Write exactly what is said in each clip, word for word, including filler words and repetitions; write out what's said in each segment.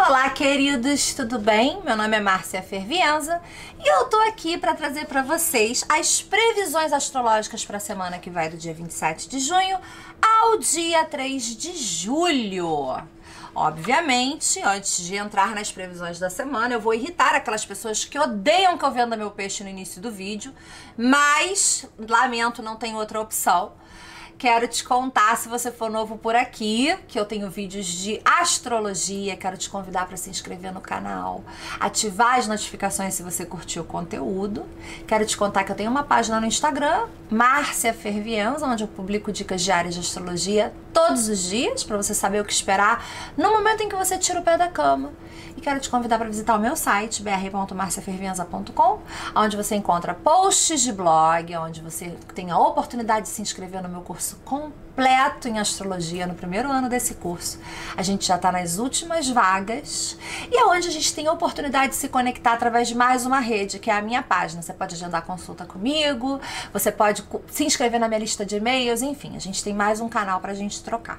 Olá, queridos, tudo bem? Meu nome é Márcia Fervienza e eu tô aqui para trazer para vocês as previsões astrológicas para a semana que vai do dia vinte e sete de junho ao dia três de julho. Obviamente, antes de entrar nas previsões da semana, eu vou irritar aquelas pessoas que odeiam que eu venda meu peixe no início do vídeo, mas, lamento, não tem outra opção. Quero te contar, se você for novo por aqui, que eu tenho vídeos de astrologia. Quero te convidar para se inscrever no canal, ativar as notificações se você curtiu o conteúdo. Quero te contar que eu tenho uma página no Instagram, Márcia Fervienza, onde eu publico dicas diárias de astrologia todos os dias, para você saber o que esperar no momento em que você tira o pé da cama. E quero te convidar para visitar o meu site, b r ponto marcia fervienza ponto com, onde você encontra posts de blog, onde você tem a oportunidade de se inscrever no meu curso completo em astrologia no primeiro ano desse curso. A gente já está nas últimas vagas e é onde a gente tem a oportunidade de se conectar através de mais uma rede, que é a minha página. Você pode agendar consulta comigo, você pode se inscrever na minha lista de e-mails, enfim, a gente tem mais um canal para a gente trocar.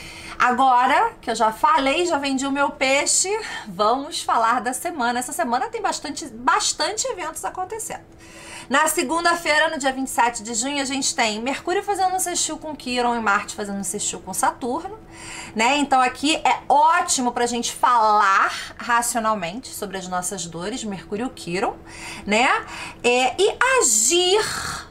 Agora que eu já falei, já vendi o meu peixe, vamos falar da semana. Essa semana tem bastante, bastante eventos acontecendo. Na segunda-feira, no dia vinte e sete de junho, a gente tem Mercúrio fazendo um sextil com Quirón e Marte fazendo um sextil com Saturno, né? Então aqui é ótimo pra gente falar racionalmente sobre as nossas dores, Mercúrio e Quirón, né? É, e agir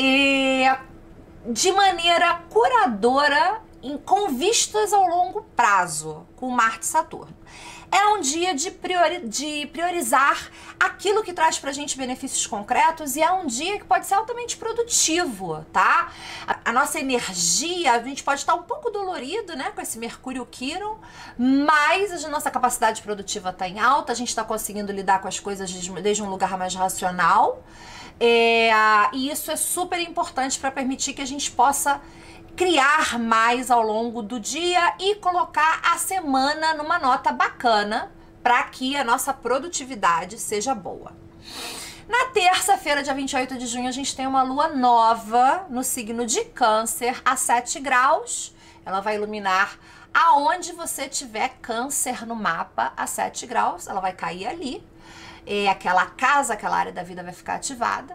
é, de maneira curadora em, com vistas ao longo prazo, com Marte e Saturno. É um dia de, priori, de priorizar aquilo que traz pra gente benefícios concretos e é um dia que pode ser altamente produtivo, tá? A, a nossa energia, a gente pode estar um pouco dolorido, né, com esse Mercúrio Quirón, mas a nossa capacidade produtiva tá em alta, a gente tá conseguindo lidar com as coisas desde, desde um lugar mais racional, é, e isso é super importante para permitir que a gente possa criar mais ao longo do dia e colocar a semana numa nota bacana para que a nossa produtividade seja boa. Na terça-feira, dia vinte e oito de junho, a gente tem uma lua nova no signo de Câncer a sete graus. Ela vai iluminar aonde você tiver Câncer no mapa a sete graus. Ela vai cair ali. E aquela casa, aquela área da vida vai ficar ativada.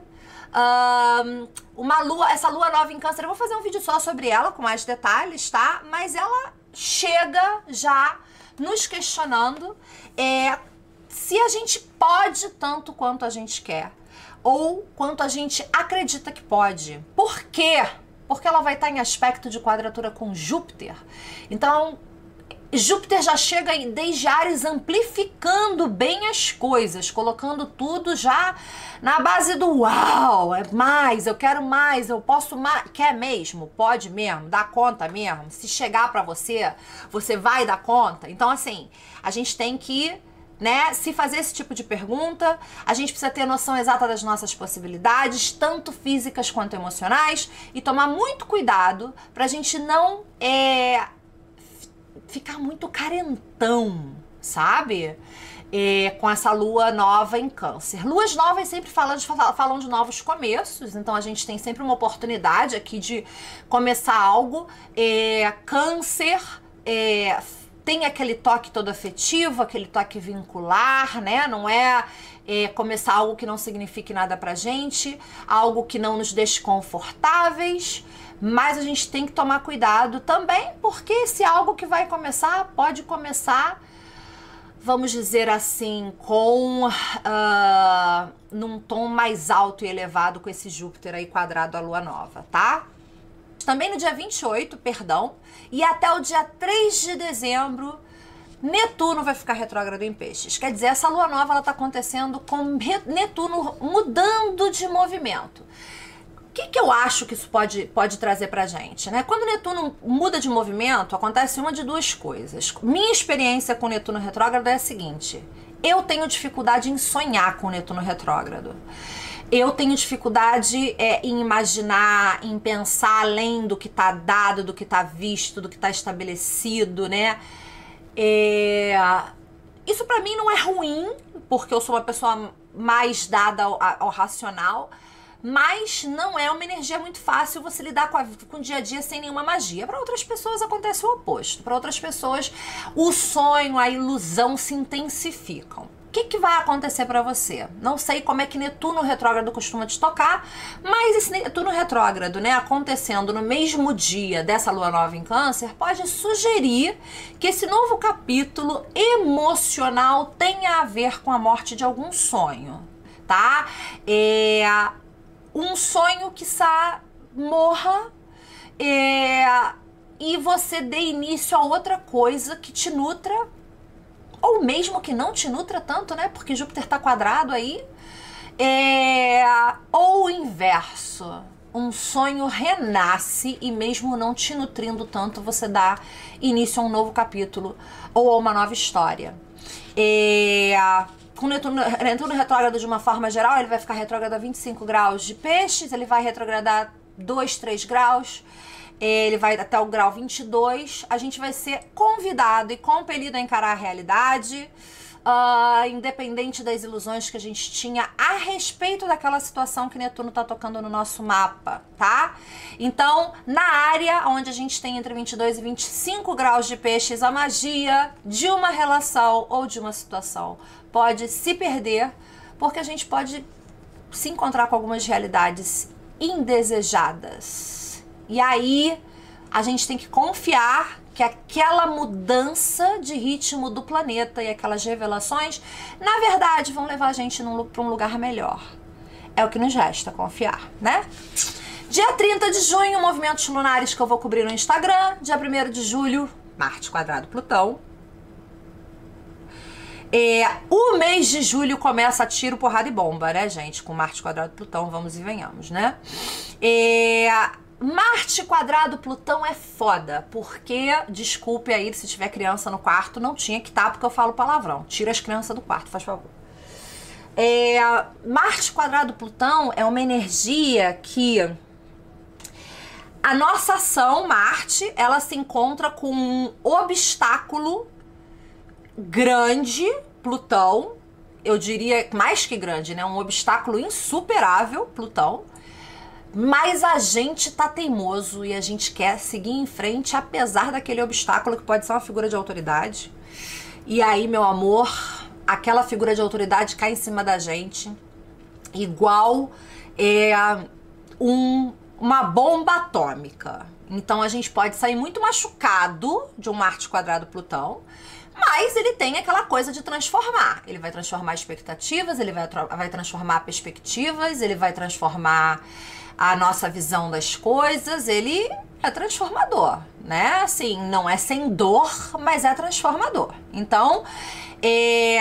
Um, uma lua, essa lua nova em Câncer, eu vou fazer um vídeo só sobre ela com mais detalhes, tá? Mas ela chega já nos questionando é, se a gente pode tanto quanto a gente quer ou quanto a gente acredita que pode. Por quê? Porque ela vai estar em aspecto de quadratura com Júpiter. Então Júpiter já chega desde Áries amplificando bem as coisas, colocando tudo já na base do uau, é mais, eu quero mais, eu posso mais, quer mesmo, pode mesmo, dá conta mesmo, se chegar pra você, você vai dar conta. Então assim, a gente tem que, né, se fazer esse tipo de pergunta, a gente precisa ter noção exata das nossas possibilidades, tanto físicas quanto emocionais, e tomar muito cuidado pra gente não é, ficar muito carentão, sabe? É, com essa lua nova em Câncer. Luas novas sempre falam de, falam de novos começos, então a gente tem sempre uma oportunidade aqui de começar algo. É, Câncer é, tem aquele toque todo afetivo, aquele toque vincular, né? Não é, é começar algo que não signifique nada pra gente, algo que não nos deixe confortáveis. Mas a gente tem que tomar cuidado também, porque esse algo que vai começar, pode começar, vamos dizer assim, com uh, num tom mais alto e elevado com esse Júpiter aí quadrado à lua nova, tá? Também no dia vinte e oito, perdão, e até o dia três de dezembro, Netuno vai ficar retrógrado em Peixes. Quer dizer, essa lua nova ela tá acontecendo com Netuno mudando de movimento. O que, que eu acho que isso pode, pode trazer pra gente, né? Quando Netuno muda de movimento, acontece uma de duas coisas. Minha experiência com Netuno retrógrado é a seguinte: eu tenho dificuldade em sonhar com Netuno retrógrado. Eu tenho dificuldade é, em imaginar, em pensar além do que tá dado, do que tá visto, do que tá estabelecido, né? É... Isso pra mim não é ruim, porque eu sou uma pessoa mais dada ao, ao racional. mas não é uma energia muito fácil você lidar com, a, com o dia a dia sem nenhuma magia. Para outras pessoas acontece o oposto. Para outras pessoas, o sonho, a ilusão se intensificam. O que, que vai acontecer para você? Não sei como é que Netuno retrógrado costuma te tocar, mas esse Netuno retrógrado, né, acontecendo no mesmo dia dessa lua nova em Câncer, pode sugerir que esse novo capítulo emocional tenha a ver com a morte de algum sonho, tá? É um sonho que quiçá morra é, e você dê início a outra coisa que te nutra, ou mesmo que não te nutra tanto, né? Porque Júpiter tá quadrado aí. É, ou o inverso. Um sonho renasce e mesmo não te nutrindo tanto, você dá início a um novo capítulo ou a uma nova história. É, com Netuno, Netuno retrógrado de uma forma geral, ele vai ficar retrógrado a vinte e cinco graus de peixes, ele vai retrogradar dois, três graus. Ele vai até o grau vinte e dois, a gente vai ser convidado e compelido a encarar a realidade, uh, independente das ilusões que a gente tinha a respeito daquela situação que Netuno tá tocando no nosso mapa, tá? Então, na área onde a gente tem entre vinte e dois e vinte e cinco graus de peixes, a magia de uma relação ou de uma situação pode se perder, porque a gente pode se encontrar com algumas realidades indesejadas. E aí, a gente tem que confiar que aquela mudança de ritmo do planeta e aquelas revelações, na verdade, vão levar a gente para um lugar melhor. É o que nos resta, confiar, né? Dia trinta de junho, movimentos lunares que eu vou cobrir no Instagram. Dia primeiro de julho, Marte quadrado Plutão. É, o mês de julho começa a tiro, porrada e bomba, né, gente? Com Marte quadrado Plutão, vamos e venhamos, né? É... Marte quadrado Plutão é foda, porque, desculpe aí se tiver criança no quarto, não tinha que estar porque eu falo palavrão. Tira as crianças do quarto, faz favor. É, Marte quadrado Plutão é uma energia que a nossa ação, Marte, ela se encontra com um obstáculo grande, Plutão, eu diria mais que grande, né? Um obstáculo insuperável, Plutão. Mas a gente tá teimoso e a gente quer seguir em frente apesar daquele obstáculo que pode ser uma figura de autoridade. E aí, meu amor, aquela figura de autoridade cai em cima da gente igual é, um, uma bomba atômica. Então a gente pode sair muito machucado de um Marte quadrado Plutão, mas ele tem aquela coisa de transformar. Ele vai transformar expectativas, ele vai, vai transformar perspectivas, ele vai transformar a nossa visão das coisas, ele é transformador, né? Assim, não é sem dor, mas é transformador. Então, é,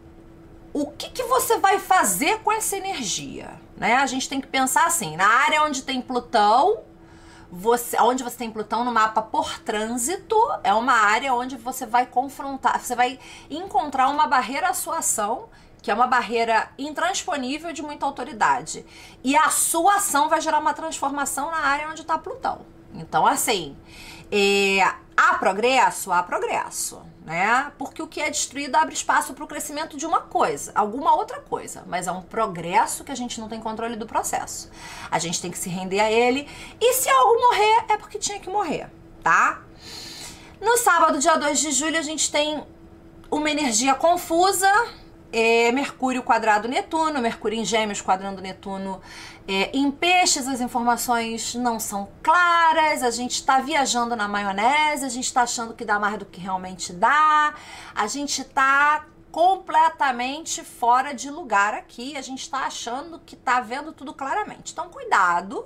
o que, que você vai fazer com essa energia, né? A gente tem que pensar assim, na área onde tem Plutão, você, onde você tem Plutão no mapa por trânsito, é uma área onde você vai confrontar, você vai encontrar uma barreira à sua ação, que é uma barreira intransponível de muita autoridade. E a sua ação vai gerar uma transformação na área onde está Plutão. Então, assim, é, há progresso? Há progresso, né? Porque o que é destruído abre espaço para o crescimento de uma coisa, alguma outra coisa. Mas é um progresso que a gente não tem controle do processo. A gente tem que se render a ele. E se algo morrer, é porque tinha que morrer, tá? No sábado, dia dois de julho, a gente tem uma energia confusa. É, Mercúrio quadrado Netuno, Mercúrio em Gêmeos quadrando Netuno é, em Peixes, as informações não são claras, a gente está viajando na maionese, a gente está achando que dá mais do que realmente dá, a gente está completamente fora de lugar aqui, a gente está achando que está vendo tudo claramente. Então, cuidado.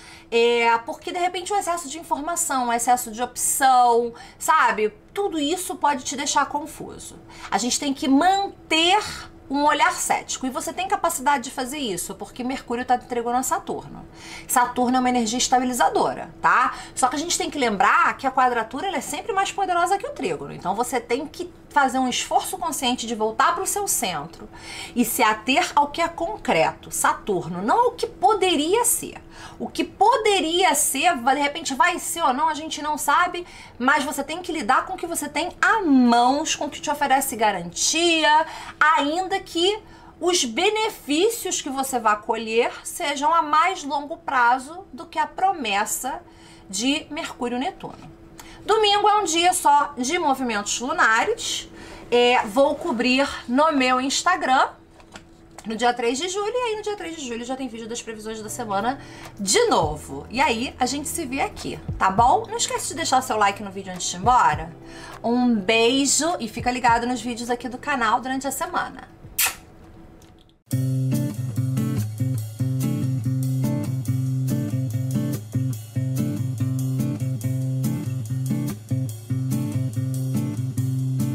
É, porque de repente o excesso de informação, o excesso de opção, sabe? Tudo isso pode te deixar confuso. A gente tem que manter um olhar cético. E você tem capacidade de fazer isso, porque Mercúrio está entregando a Saturno. Saturno é uma energia estabilizadora, tá? Só que a gente tem que lembrar que a quadratura ela é sempre mais poderosa que o trígono. Então você tem que fazer um esforço consciente de voltar para o seu centro e se ater ao que é concreto. Saturno, não ao que poderia ser. O que poderia ser, de repente vai ser ou não, a gente não sabe, mas você tem que lidar com o que você tem a mãos, com o que te oferece garantia, ainda que os benefícios que você vai colher sejam a mais longo prazo do que a promessa de Mercúrio e Netuno. Domingo é um dia só de movimentos lunares. É, vou cobrir no meu Instagram no dia três de julho, e aí no dia três de julho já tem vídeo das previsões da semana de novo. E aí a gente se vê aqui, tá bom? Não esquece de deixar seu like no vídeo antes de ir embora. Um beijo e fica ligado nos vídeos aqui do canal durante a semana.